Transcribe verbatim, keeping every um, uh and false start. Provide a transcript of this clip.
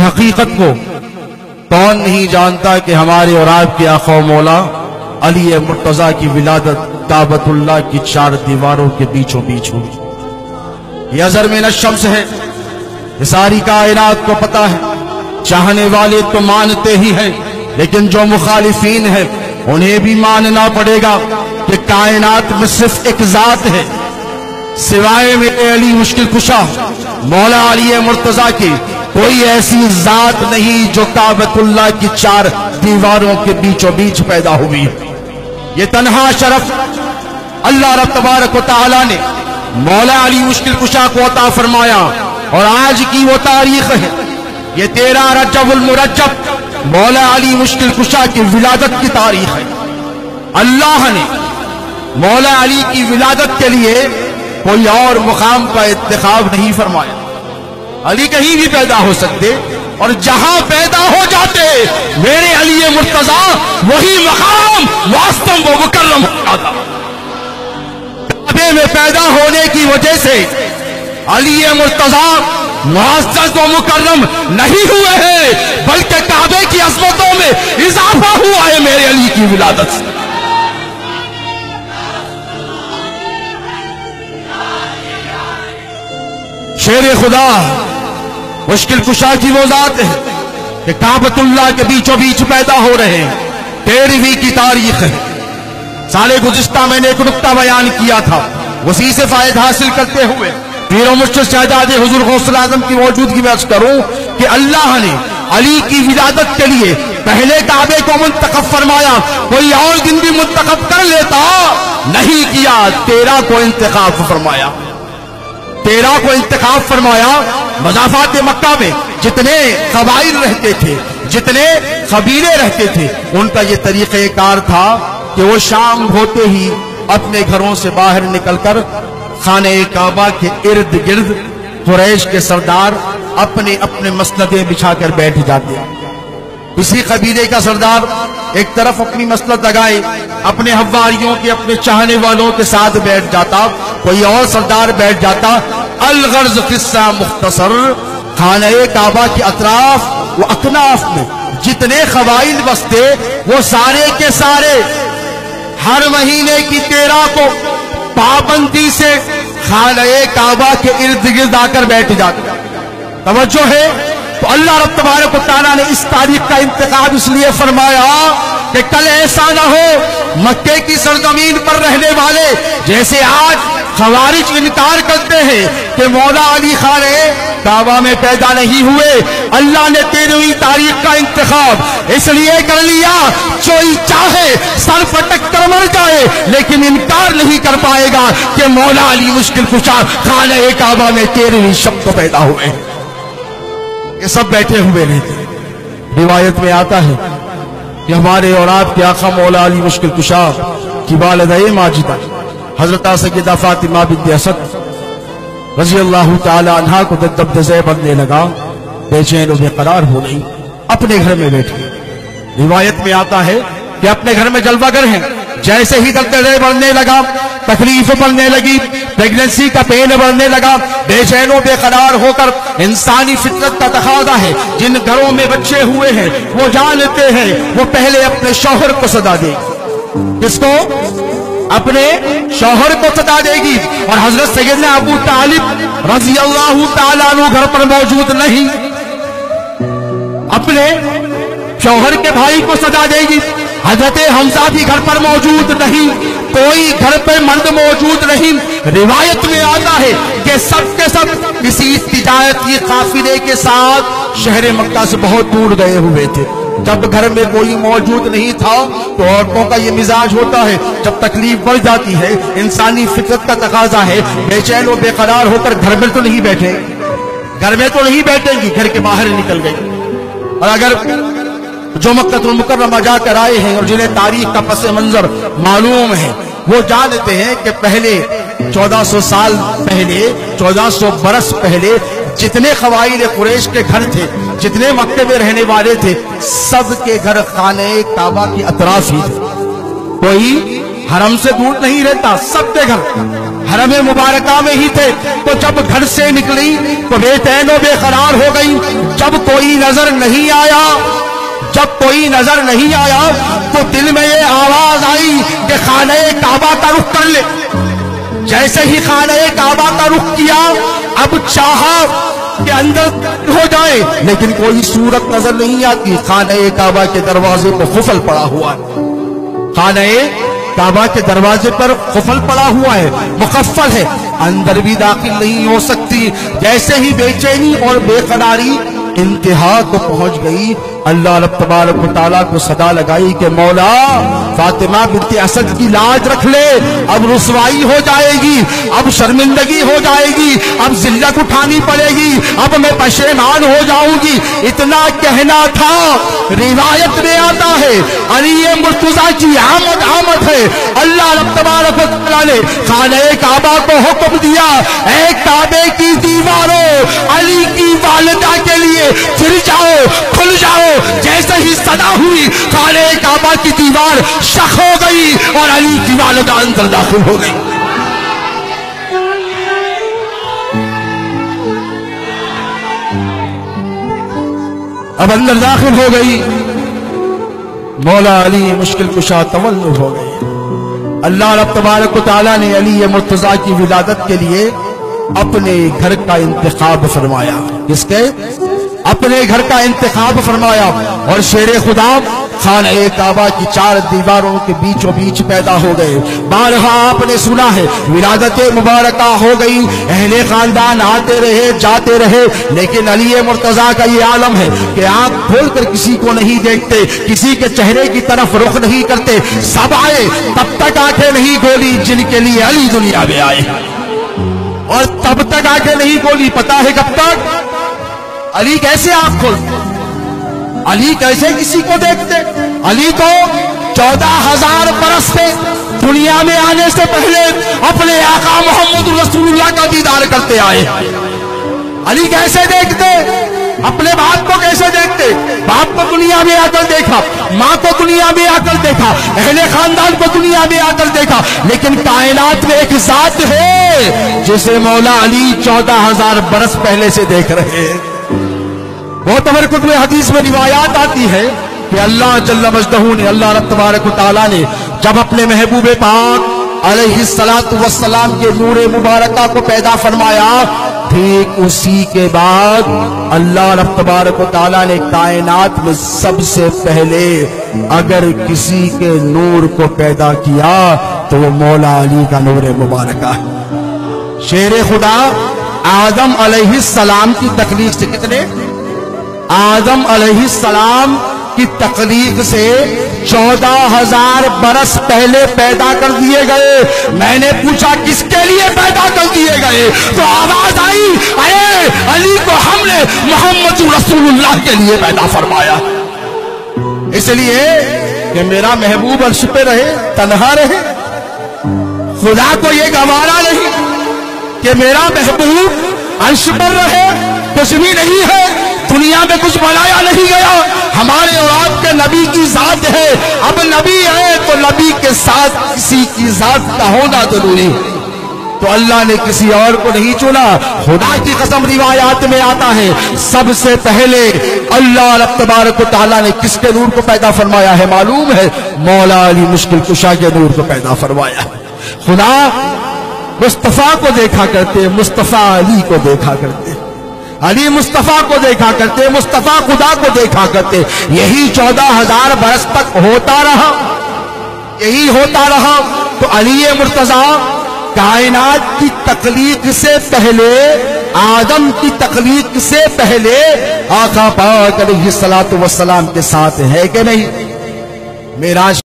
حقیقت کو کون نہیں جانتا کہ ہمارے اور آپ کے آقا و مولا علی مرتضیٰ کی ولادت کعبۃ اللہ کی چار دیواروں کے بیچوں بیچ ہوئی۔ یہ ازر من الشمس ہے، یہ ساری کائنات کو پتا ہے۔ چاہنے والے تو مانتے ہی ہیں، لیکن جو مخالفین ہیں انہیں بھی ماننا پڑے گا کہ کائنات میں صرف ایک ذات ہے سوائے میرے علی مشکل کشا مولا علی مرتضیٰ کی، کوئی ایسی ذات نہیں جو کعبۃ اللہ کی چار دیواروں کے بیچوں بیچ پیدا ہوئی۔ یہ تنہا شرف اللہ رب تبارک و تعالی نے مولا علی مشکل کشا کو عطا فرمایا، اور آج کی وہ تاریخ ہے، یہ تیرہ رجب المرجب مولا علی مشکل کشا کی ولادت کی تاریخ ہے۔ اللہ نے مولا علی کی ولادت کے لیے کوئی اور مقام کا انتخاب نہیں فرمایا۔ علی کہیں بھی پیدا ہو سکتے، اور جہاں پیدا ہو جاتے میرے علی مرتضیٰ وہی مقام معظم و مکرم ہو جاتا۔ کعبے میں پیدا ہونے کی وجہ سے علی مرتضیٰ معزز و مکرم نہیں ہوئے ہیں، بلکہ کعبے کی عظمتوں میں اضافہ ہوا ہے میرے علی کی ولادت سے۔ شیر خدا مشکل کشا کی وہ ذات ہے کہ کعبۃ اللہ کے بیچوں بیچ پیدا ہو رہے ہیں۔ تیرہویں کی تاریخ ہے۔ سال گزشتہ میں نے ایک نقطہ بیان کیا تھا، اسی سے فائدہ حاصل کرتے ہوئے پیر و مرشد شہزادے حضور غوث اعظم کی موجودگی میں عرض کروں کہ اللہ نے علی کی ولادت کے لیے پہلے کعبے کو منتخب فرمایا، کوئی اور دن بھی منتخب کر لیتا، نہیں کیا، تیرہ کو انتخاب فرمایا۔ تیرہ کو انتخاب فرمایا۔ مضافات مکہ میں جتنے قبائل رہتے تھے، جتنے قبیلے رہتے تھے، ان کا یہ طریقہ کار تھا کہ وہ شام ہوتے ہی اپنے گھروں سے باہر نکل کر خانہ کعبہ کے ارد گرد قریش کے سردار اپنے اپنے مسندیں بچھا کر بیٹھ جاتے۔ کسی قبیلے کا سردار ایک طرف اپنی مسند لگائے اپنے حواریوں کے اپنے چاہنے والوں کے ساتھ بیٹھ جاتا، کوئی اور سردار بیٹھ جاتا۔ الغرض قصہ مختصر، خانہ کعبہ کے اطراف و اکناف میں جتنے قبائل بستے وہ سارے کے سارے ہر مہینے کی تیرہ کو پابندی سے خانہ کعبہ کے ارد گرد آ کر بیٹھ جاتے۔ توجہ ہے، تو اللہ رب تبارک و تعالیٰ نے اس تاریخ کا انتخاب اس لیے فرمایا کہ کل ایسا نہ ہو مکے کی سرزمین پر رہنے والے جیسے آج خوارج انکار کرتے ہیں کہ مولا علی خانہ کعبہ میں پیدا نہیں ہوئے۔ اللہ نے تیرہویں تاریخ کا انتخاب اس لیے کر لیا، کوئی چاہے سر پٹک کر مر جائے لیکن انکار نہیں کر پائے گا کہ مولا علی مشکل کشا خانہ کعبہ میں تیرہویں شب کو پیدا ہوئے۔ یہ سب بیٹھے ہوئے رہتے۔ روایت میں آتا ہے کہ ہمارے اور آپ کے آقا مولا علی مشکل کشا کی والدہ ماجدہ حضرت سیدہ فاطمہ بنت اسد رضی اللہ تعالی عنہا کو دب دزے بننے لگا، بے چین و بے قرار ہو گئی، اپنے گھر میں بیٹھی۔ روایت میں آتا ہے کہ اپنے گھر میں جلوہ گر ہیں، جیسے ہی دب دزے بڑھنے لگا، تکلیف بڑھنے لگی، پریگننسی کا پین بڑھنے لگا، بے چین و بے قرار ہو کر انسانی فطرت کا تقاضا ہے، جن گھروں میں بچے ہوئے ہیں وہ جانتے ہیں وہ پہلے اپنے شوہر کو صدا دے گی۔ کس کو؟ اپنے شوہر کو صدا دے گی۔ اور حضرت سیدنا ابو طالب رضی اللہ تعالیٰ عنہ گھر پر موجود نہیں، اپنے شوہر کے بھائی کو صدا دے گی۔ حضرت حمزہ بھی گھر پر موجود نہیں، کوئی گھر پہ مرد موجود نہیں۔ روایت میں آتا ہے کہ سب کے سب کسی تجارتی قافلے کے ساتھ شہر مکہ سے بہت دور گئے ہوئے تھے۔ جب گھر میں کوئی موجود نہیں تھا تو عورتوں کا یہ مزاج ہوتا ہے، جب تکلیف بڑھ جاتی ہے، انسانی فطرت کا تقاضا ہے، بے چین و بے قرار ہو کر گھر میں تو نہیں بیٹھے گھر میں تو نہیں بیٹھیں گی، گھر کے باہر نکل گئی۔ اور اگر جو مکہ المکرمہ جا کر آئے ہیں اور جنہیں تاریخ کا پس منظر معلوم ہے، وہ جانتے ہیں کہ پہلے چودہ سو سال پہلے، چودہ سو برس پہلے جتنے قبائل قریش کے گھر تھے، جتنے مکے میں رہنے والے تھے، سب کے گھر خانہ کعبہ کی اطراف ہی تھے۔ کوئی حرم سے دور نہیں رہتا، سب کے گھر हरम मुबारका में ही थे, तो जब घर से निकली तो बेचैन बेकरार हो गई। जब कोई नजर नहीं आया जब कोई नजर नहीं आया तो दिल में ये आवाज आई कि खाने काबा का रुख कर ले। जैसे ही खाने काबा का रुख किया, अब चाहा के अंदर हो जाए, लेकिन कोई सूरत नजर नहीं आती। खाने काबा के दरवाजे पर खुफल पड़ा हुआ है। खाने काबा के दरवाजे पर खुफल पड़ा हुआ है, मुकफ्फल है, अंदर भी दाखिल नहीं हो सकती। जैसे ही बेचैनी और बेकरारी इंतहा को पहुंच गई, अल्लाह रब तबारक व तआला को सदा लगाई कि मौला फातिमा बिन्त असद की लाज रख ले। अब रुसवाई हो जाएगी, अब शर्मिंदगी हो जाएगी, अब जिल्लत उठानी पड़ेगी, अब मैं पशेमान हो जाऊंगी। इतना कहना था। रिवायत में आता है अली मुर्तजा की आमद आमद है। अल्लाह रब तबारक व तआला ने खाने काबा को हुक्म दिया, ऐ काबे की दीवारों, अली की वालिदा के लिए फिर जाओ, खुल जाओ। जैसे ही सदा हुई, खाने काबा की दीवार शक हो गई और अली की वालिदा अंदर दाखिल हो गई। अब अंदर दाखिल हो गई, मौला अली मुश्किल कुशा तवल्लुद हो गई। अल्लाह रब तबारक व तआला ने अली मुर्तजा की विलादत के लिए अपने घर का इंतखाब फरमाया। किसके? अपने घर का इंतखाब फरमाया। और शेरे खुदा खाने काबा की चार दीवारों के बीचों बीच पैदा हो गए। बारहा आपने सुना है, विलादत मुबारका हो गई, अहले खानदान आते रहे जाते रहे, लेकिन अली मुर्तजा का ये आलम है कि आंख खोलकर किसी को नहीं देखते, किसी के चेहरे की तरफ रुख नहीं करते। सब आए, तब तक आंखें नहीं खोली जिनके लिए अली दुनिया में आए, और तब तक आंखें नहीं खोली। पता है कब तक? अली कैसे आंख खोलते, अली कैसे किसी को देखते? अली को चौदह हजार बरस से दुनिया में आने से पहले अपने आका मोहम्मद रसूलुल्लाह का दीदार करते आए। अली कैसे देखते? अपने बाप को कैसे देखते? बाप को दुनिया में आकर देखा, माँ को दुनिया में आकर देखा, अहले खानदान को दुनिया में आकर देखा, लेकिन कायनात में एक जात है जिसे मौला अली चौदह हजार बरस पहले से देख रहे हैं। बहुत तबरकुत में हदीस में रिवायात आती है कि अल्लाह जल्ल मजदहू ने, अल्लाह रब तबारक व तआला ने जब अपने महबूब पाक अलैहिस्सलातु वस्सलाम के नूरे मुबारका को पैदा फरमाया, ठीक उसी के बाद अल्लाह रब तबारक व तआला ने कायनात में सबसे पहले अगर किसी के नूर को पैदा किया तो वो मौला अली का नूरे मुबारका। शेर खुदा आदम अलैहिस्सलाम की तकलीफ से, कितने? आदम अलैहिस्सलाम की तकलीफ से चौदह हजार बरस पहले पैदा कर दिए गए। मैंने पूछा किसके लिए पैदा कर दिए गए, तो आवाज आई, अरे अली को हमने मोहम्मद रसूलुल्लाह के लिए पैदा फरमाया। इसलिए कि मेरा महबूब अर्श पे रहे, तन्हा रहे। खुदा को यह गवारा नहीं कि मेरा महबूब अर्श पर रहे, कुछ भी नहीं है, दुनिया में कुछ बनाया नहीं गया। हमारे और आपके नबी की जात है। अब नबी है तो नबी के साथ किसी की जात का होना जरूरी है। तो अल्लाह ने किसी और को नहीं चुना। खुदा की कसम रिवायात में आता है, सबसे पहले अल्लाह रब तबारक व तआला ने किसके नूर को पैदा फरमाया है मालूम है? मौला अली मुश्किल कुशा के नूर को पैदा फरमाया। खुदा मुस्तफा को देखा करते, मुस्तफा अली को देखा करते, अली मुस्तफा को देखा करते, मुस्तफा खुदा को देखा करते। यही चौदह हजार बरस तक होता रहा, यही होता रहा। तो अली मुर्तजा कायनात की तख्लीक से पहले, आदम की तख्लीक से पहले आका पाक अलैहिस्सलातु वस्सलाम के साथ है कि नहीं? मेराज